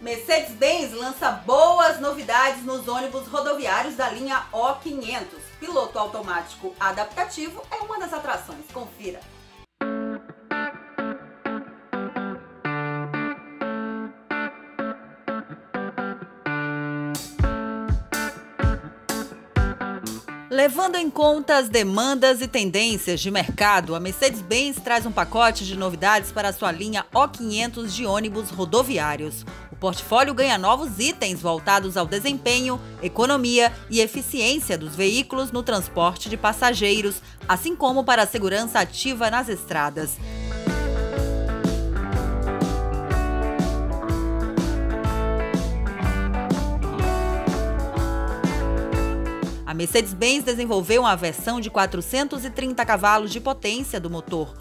Mercedes-Benz lança boas novidades nos ônibus rodoviários da linha O500. Piloto automático adaptativo é uma das atrações. Confira. Levando em conta as demandas e tendências de mercado, a Mercedes-Benz traz um pacote de novidades para a sua linha O500 de ônibus rodoviários. O portfólio ganha novos itens voltados ao desempenho, economia e eficiência dos veículos no transporte de passageiros, assim como para a segurança ativa nas estradas. A Mercedes-Benz desenvolveu uma versão de 430 cavalos de potência do motor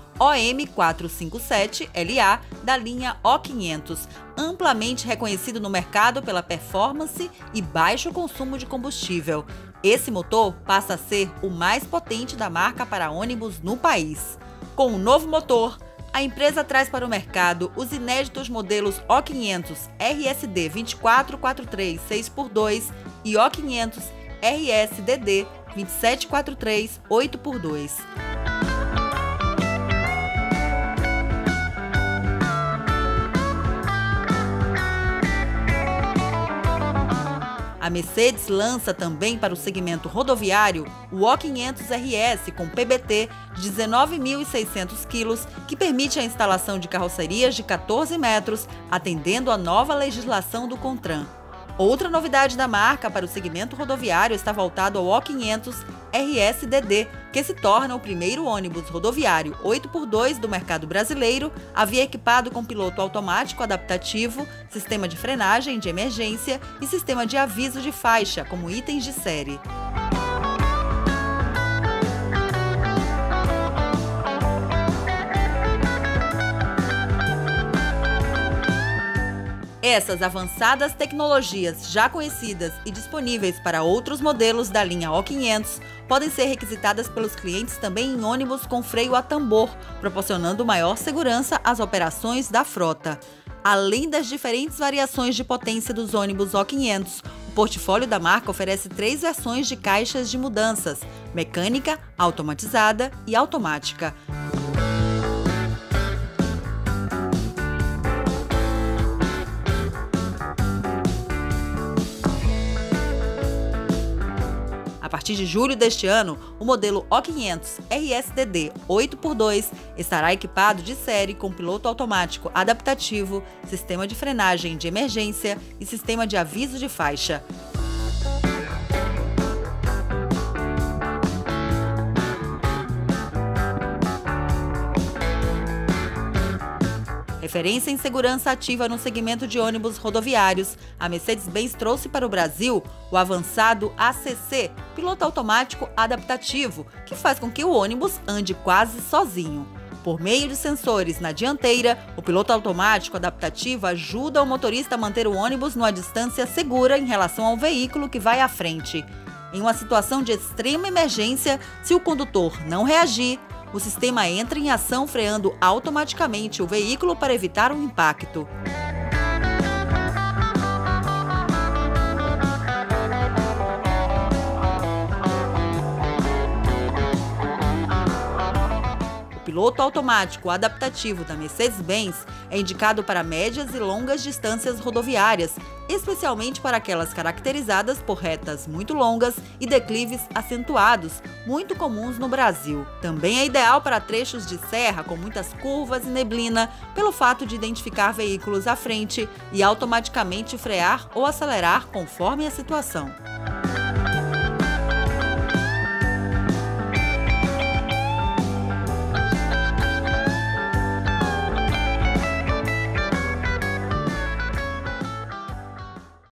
OM457LA da linha O500, amplamente reconhecido no mercado pela performance e baixo consumo de combustível. Esse motor passa a ser o mais potente da marca para ônibus no país. Com o novo motor, a empresa traz para o mercado os inéditos modelos O500 RSD 2443 6x2 e O500 RSDD 2743 8x2. A Mercedes lança também para o segmento rodoviário o O500 RS com PBT de 19.600 kg, que permite a instalação de carrocerias de 14 metros, atendendo à nova legislação do CONTRAN. Outra novidade da marca para o segmento rodoviário está voltado ao O500 RSDD, que se torna o primeiro ônibus rodoviário 8x2 do mercado brasileiro a vir equipado com piloto automático adaptativo, sistema de frenagem de emergência e sistema de aviso de faixa como itens de série. Essas avançadas tecnologias já conhecidas e disponíveis para outros modelos da linha O500 podem ser requisitadas pelos clientes também em ônibus com freio a tambor, proporcionando maior segurança às operações da frota. Além das diferentes variações de potência dos ônibus O500, o portfólio da marca oferece 3 versões de caixas de mudanças: mecânica, automatizada e automática. A partir de julho deste ano, o modelo O500 RSDD 8x2 estará equipado de série com piloto automático adaptativo, sistema de frenagem de emergência e sistema de aviso de faixa. Referência em segurança ativa no segmento de ônibus rodoviários, a Mercedes-Benz trouxe para o Brasil o avançado ACC, piloto automático adaptativo, que faz com que o ônibus ande quase sozinho. Por meio de sensores na dianteira, o piloto automático adaptativo ajuda o motorista a manter o ônibus numa distância segura em relação ao veículo que vai à frente. Em uma situação de extrema emergência, se o condutor não reagir, o sistema entra em ação freando automaticamente o veículo para evitar um impacto. O piloto automático adaptativo da Mercedes-Benz é indicado para médias e longas distâncias rodoviárias, especialmente para aquelas caracterizadas por retas muito longas e declives acentuados, muito comuns no Brasil. Também é ideal para trechos de serra com muitas curvas e neblina, pelo fato de identificar veículos à frente e automaticamente frear ou acelerar conforme a situação.